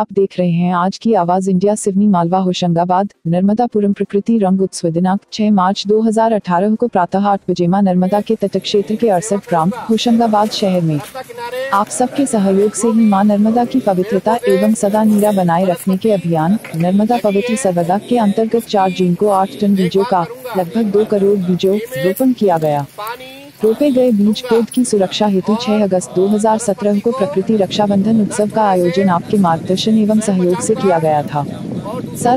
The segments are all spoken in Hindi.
आप देख रहे हैं आज की आवाज इंडिया। सिवनी, मालवा, होशंगाबाद, नर्मदापुरम प्रकृति रंग उत्सव दिनांक 6 मार्च 2018 को प्रातः 8 बजे मां नर्मदा के तट क्षेत्र के 68 ग्राम होशंगाबाद शहर में आप सबके सहयोग से ही मां नर्मदा की पवित्रता एवं सदा नीरा बनाए रखने के अभियान नर्मदा पवित्र सर्वदा के अंतर्गत 4 जून को 8 टन बीजों का लगभग 2 करोड़ बीजों रोपण किया गया। रोपे गए बीज पौध की सुरक्षा हेतु 6 अगस्त 2017 को प्रकृति रक्षाबंधन उत्सव का आयोजन आपके मार्गदर्शन एवं सहयोग से किया गया था। सर,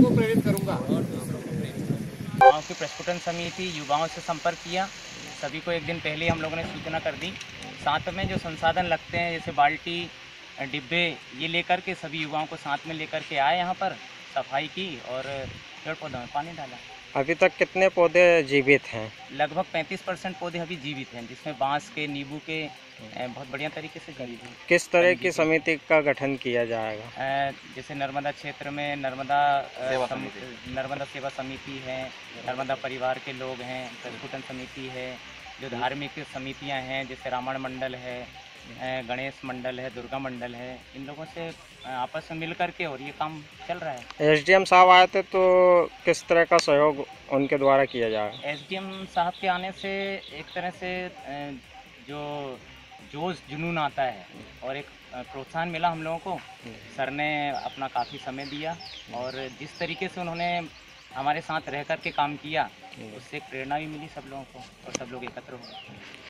गाँव की प्रस्फुटन समिति युवाओं से संपर्क किया। सभी को एक दिन पहले हम लोगों ने सूचना कर दी। साथ में जो संसाधन लगते हैं जैसे बाल्टी, डिब्बे, ये लेकर के सभी युवाओं को साथ में लेकर के आए। यहाँ पर सफाई की और पेड़ पौधों में पानी डाला। अभी तक कितने पौधे जीवित हैं? लगभग 35% पौधे अभी जीवित हैं, जिसमें बांस के, नींबू के बहुत बढ़िया तरीके से जीवित हैं। किस तरह की समिति का गठन किया जाएगा? जैसे नर्मदा क्षेत्र में नर्मदा सेवा समिति है, नर्मदा परिवार के लोग हैं, प्रस्फुटन समिति है, जो धार्मिक समितियां हैं जैसे रामायण मंडल है, गणेश मंडल है, दुर्गा मंडल है, इन लोगों से आपस में मिल करके और ये काम चल रहा है। एसडीएम साहब आए थे तो किस तरह का सहयोग उनके द्वारा किया जाएगा? एसडीएम साहब के आने से एक तरह से जो जोश जुनून आता है और एक प्रोत्साहन मिला हम लोगों को। सर ने अपना काफ़ी समय दिया और जिस तरीके से उन्होंने हमारे साथ रह कर के काम किया, उससे एक प्रेरणा भी मिली सब लोगों को और सब लोग एकत्र हो गए।